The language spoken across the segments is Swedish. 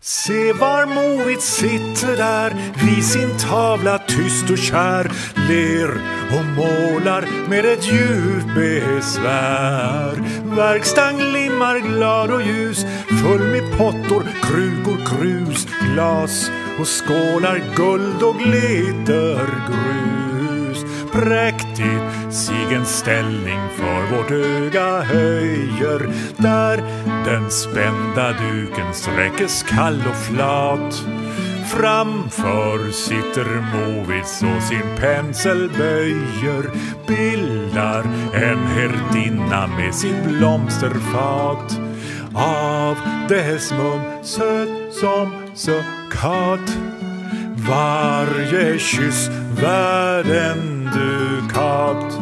Se var Movits sitter där vid sin tavla tyst och kär, ler och målar med ett djupt besvär. Verkstaden glimmar glad och ljus, full med pottor, krukor, krus, glas och skålar, guld och glittergrus. Präktigt sig en ställning för vårt öga höjer, där den spända duken sträckes kall och flat. Framför sitter Movits och sin pensel böjer, bildar en herdinna med sin blomsterfat. Av dess mun söt som suckat, varje kyss värd en dukat.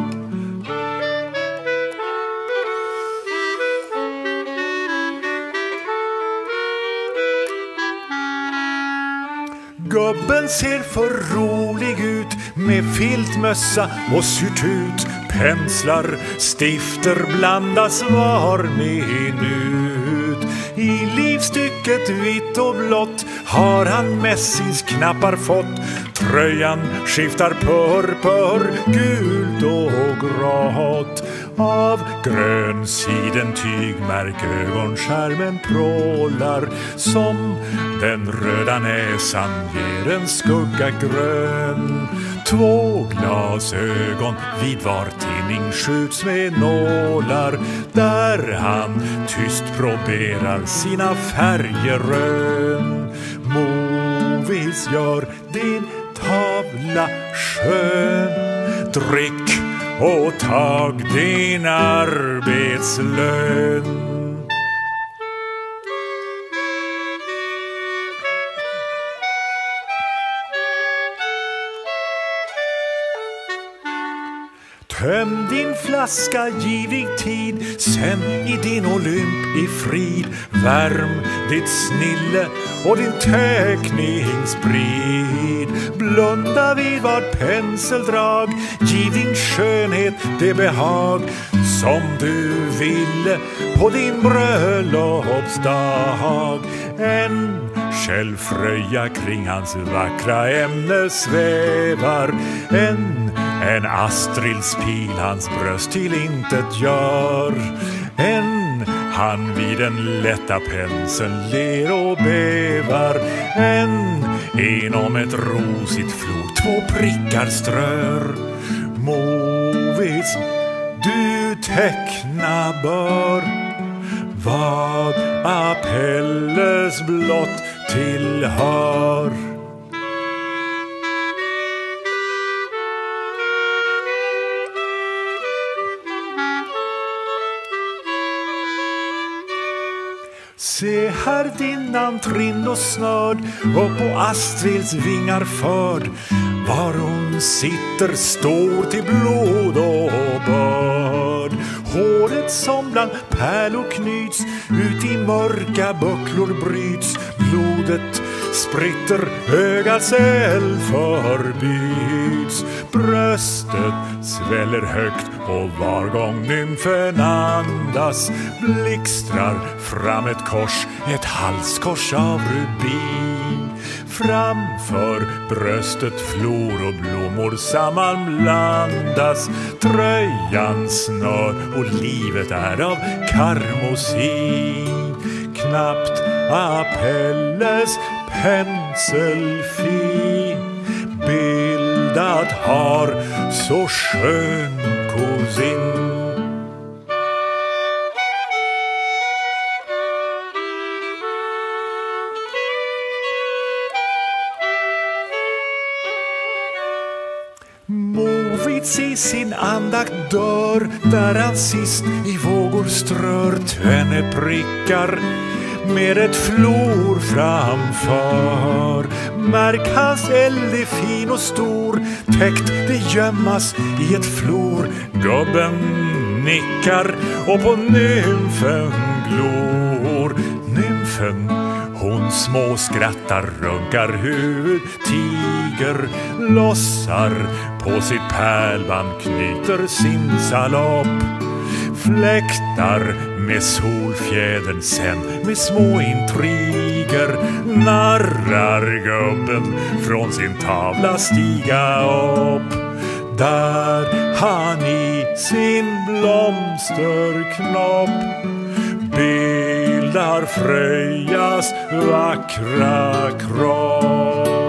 Gubben ser för rolig ut med filtmössa och syrtut. Penslar, stifter blandas var minut. I livstycket vitt och blått har han Messins knappar fått. Tröjan skiftar purpur, gult och grått. Av grön sidentyg märk ögonskärmen prålar, som den röda näsan ger en skugga grön. 2 glasögon vid var tinning skjuts med nålar, där han tyst proberar sina färgerön. Movits gör din tavla skön, drick och tag din arbetslön. Töm din flaska givig tid, sen i din olymp i frid. Värm ditt snille och din teckning sprid. Blunda vid vart penseldrag, giv din skönhet det behag som du ville på din bröllopsdag. En skällfröja kring hans vackra ämne svävar, en Astrilds pil hans bröst till intet gör. Han vid den lätta penseln ler och bävar, inom ett rosigt flor 2 prickar strör. Movits, du teckna bör vad Apelles blott tillhör. Se här dinnan trind och snörd, och på Astrids vingar förd, var hon sitter stor till blod och börd. Håret som bland pärlor knyts, ut i mörka bucklor bryts. Blodet spritter, ögats eld förbyts. Bröstet sväller högt, och var gång nymfen andas blixtrar fram ett kors, ett halskors av rubin. Framför bröstet flor och blommor sammanblandas. Tröjan snör och livet är av karmosin. Knappt Apelles penselfin bildat har så skön kusin. Movits i sin andakt dör, där han sist i vågor strör. Tvenne prickar med ett flor framför. Märk hans eld är fin och stor, täckt det gömmas i ett flor. Gubben nickar och på nymfen glor. Nymfen, hon små skrattar, runkar huvud, tiger, lossar på sitt pärlband, knyter sin salopp. Fläktar med solfjädern, sen med små intriger knarrar gubben från sin tavla stiga upp. Där han i sin blomsterknopp bildar Frejas vackra kropp.